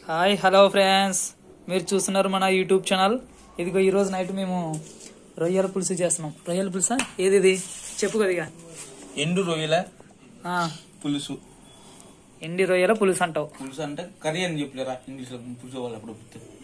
Hi hello friends, మీరు చూస్తున్నారు మన యూట్యూబ్ ఛానల్. ఇదిగో ఈరోజు నైట్ మేము రొయ్యల పులుసు చేస్తున్నాం. రొయ్యల పులుసా ఏది చెప్పు కదా. ఎండు రొయ్యల పులుసు. ఎండి రొయ్యల పులుసు అంటావు. పులుసు అంటే కర్రీ అని చెప్పలేరా ఇంగ్లీష్ లో? పులుసు వాళ్ళు అప్పుడు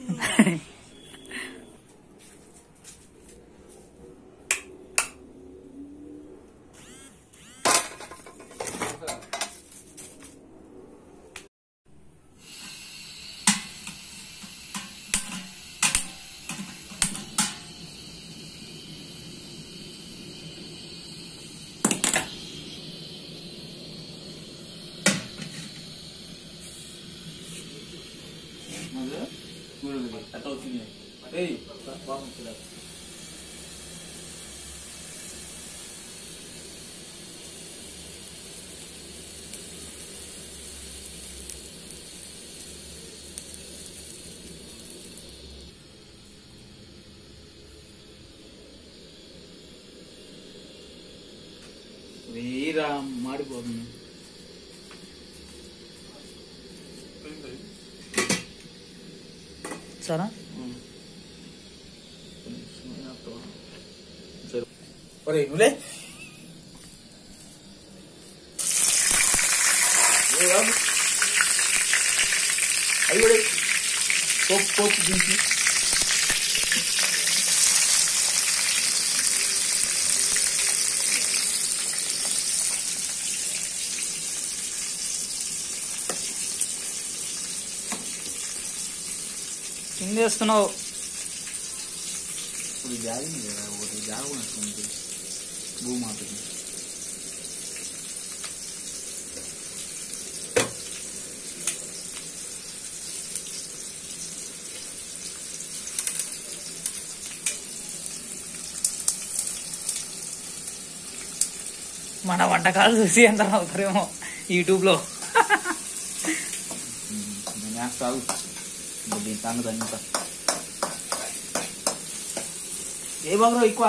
వేరా మాడిపోతుంది. సరే నువ్వులే అవి కూడా పోపు పోపు దించి ఏం చేస్తున్నావు? ఇప్పుడు జాగింది కదా, ఒకటి జాగునట్టుంది భూమాతకి. మన వంటకాలు చూసి ఎంత అవుతారేమో యూట్యూబ్ లో. సాగు దీని సంగతి అంతా ఏ బాబు ఎక్కువ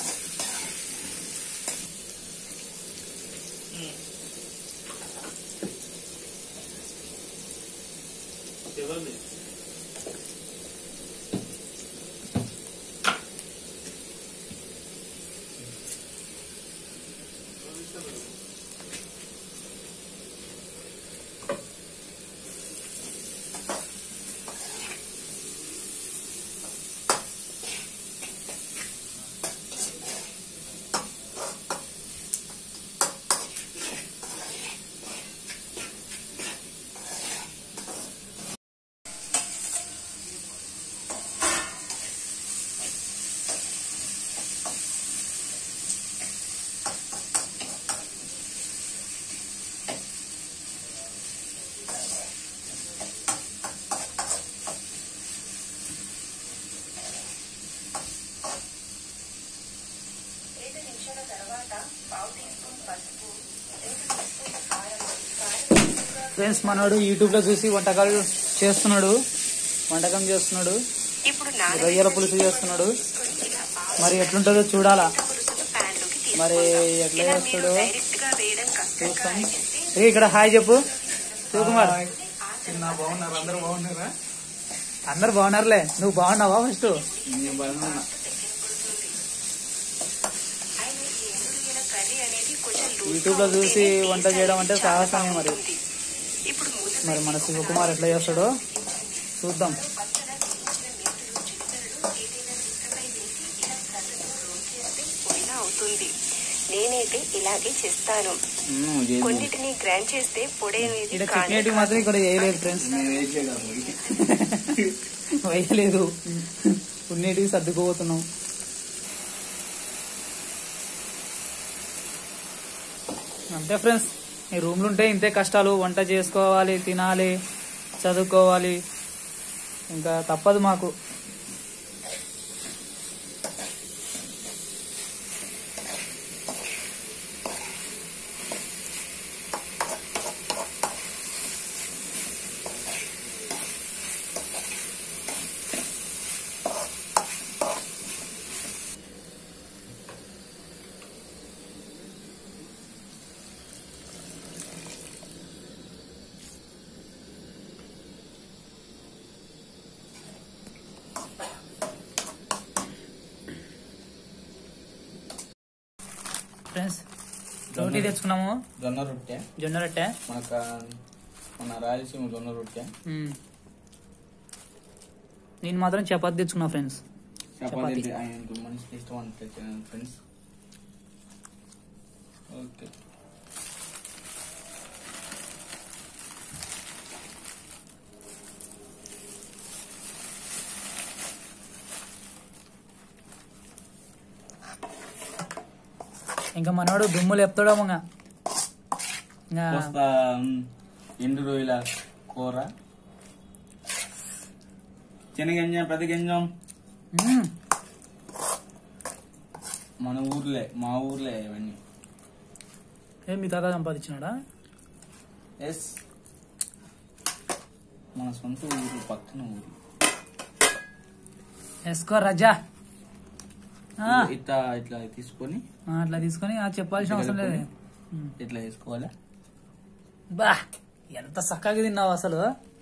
ఫ్రెండ్స్, మనోడు యూట్యూబ్ లో చూసి వంటకాలు చేస్తున్నాడు, వంటకం చేస్తున్నాడు, రొయ్యల పులుసు చేస్తున్నాడు. మరి ఎట్లుంటుందో చూడాలా, మరి ఎట్లా చేస్తాడో చూస్తాం. ఇక్కడ హాయ్ చెప్పు శివకుమార్. బాగున్నారు, అందరు బాగున్నారా? అందరు బాగున్నారులే, నువ్వు బాగున్నావా? ఫస్ట్ యూట్యూబ్ లో చూసి వంట చేయడం అంటే సాహసమే. మరి మన శివకుమార్ ఎట్లా చేస్తాడో చూద్దాం. నేనైతే ఇలాగే చేస్తాను. కొన్నిటిని గ్రైండ్ చేస్తే పొడి అనేది చట్నీ మాత్రం ఇక్కడ వేయలేదు ఫ్రెండ్స్, వేయలేదు. కొన్నిటికి సర్దుకుపోతున్నాం. అంతే ఫ్రెండ్స్, ఈ రూమ్లు ఉంటే ఇంతే కష్టాలు. వంట చేసుకోవాలి, తినాలి, చదువుకోవాలి, ఇంకా తప్పదు మాకు. ఫ్రెండ్స్ రోటీ తెచ్చుకున్నాము, జొన్న రొట్టె. జొన్న రొట్టె. మన రాయలసీమ జొన్న రొట్టె. నేను మాత్రం చపాతి తెచ్చుకున్నా ఫ్రెండ్స్. చపాతీ ఆయనకు మనిషికి ఇష్టం అంటే ఫ్రెండ్స్. ఓకే ఇంకా మనవాడు దుమ్ములు ఎప్పుతాడో ఇంకా ఎండు రొయ్యల కూర, శనగంజం, ప్రతి గంజం మన ఊర్లే, మా ఊర్లే ఇవన్నీ. ఏం మీ తాత సంపాదించినాడా? ఎస్, మన సొంత ఊరు, పక్కన ఊరు. వేసుకో రజా. ఇట్లా ఇట్లా తీసుకొని అట్లా తీసుకొని చెప్పాల్సిన అవసరం లేదు. ఇట్లా వేసుకోవాలా? బా ఎంత చక్కగా తిన్నావు అసలు.